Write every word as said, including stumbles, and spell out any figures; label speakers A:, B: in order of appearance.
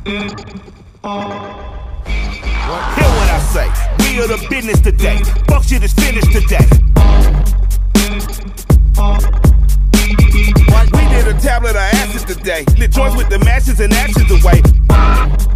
A: Hear what I say, we are the business today. Fuck shit is finished today. We did a tablet of acid today. Lit joints with the matches and actions away.